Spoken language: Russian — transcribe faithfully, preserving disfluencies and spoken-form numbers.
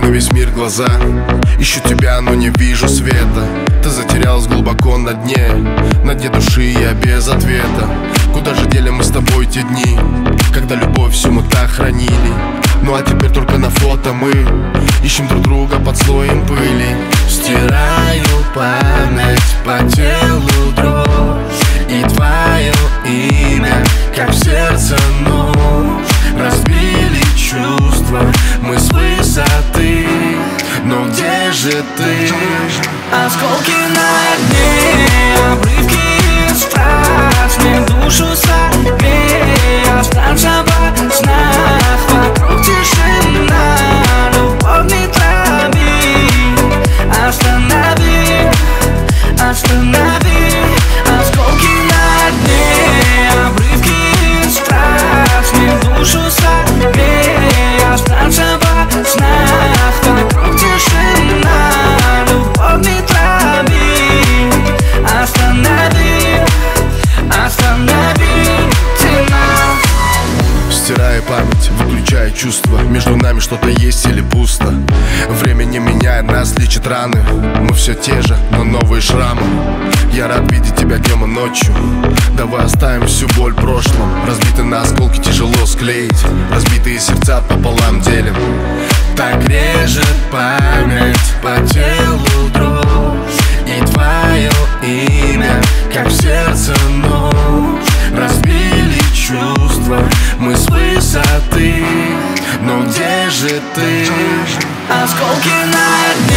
на весь мир глаза. Ищу тебя, но не вижу света. Ты затерялась глубоко на дне, на дне души я без ответа. Куда же дели мы с тобой те дни, когда любовь всю мы так хранили? Ну а теперь только на фото мы ищем друг друга под слоем пыли. Стираю память по телу дрожь, и твое имя, как в сердце нож. Разбили чувства мы с высоты, но где же ты? Осколки на дне, обрывки страз, мне душу согрей. Останься во снах, вокруг тишина, любовь не трави. Останови, останови. Осколки на дне, обрывки страз, мне душу согрей. Останься во снах, вокруг тишина, любовь не трави. Останови, останови ты нас. Стирая память, выключая чувства, между нами что-то есть или пусто. Время не меняет нас, лечит раны. Мы все те же, но новые шрамы. Я рад видеть тебя днем и ночью. Давай оставим всю боль в прошлом. Разбитые на осколки тяжело склеить, разбитые сердца пополам делим. Так режет память по телу дрожь, и твое имя, как в сердце нож. Разбили чувства мы с высоты, но где же ты? Осколки на дне.